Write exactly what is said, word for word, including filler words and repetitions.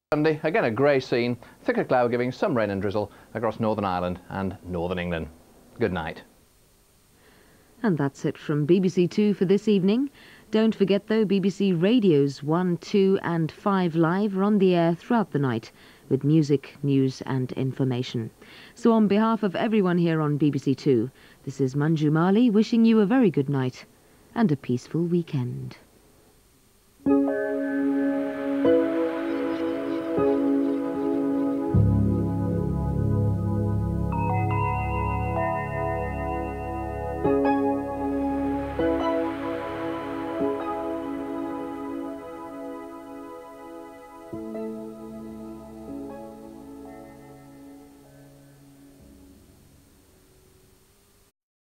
Sunday, again a grey scene, thicker cloud giving some rain and drizzle across Northern Ireland and Northern England. Good night. And that's it from B B C two for this evening. Don't forget though, B B C Radios one, two and five Live are on the air throughout the night with music, news and information. So on behalf of everyone here on B B C two, this is Manju Malhi wishing you a very good night and a peaceful weekend.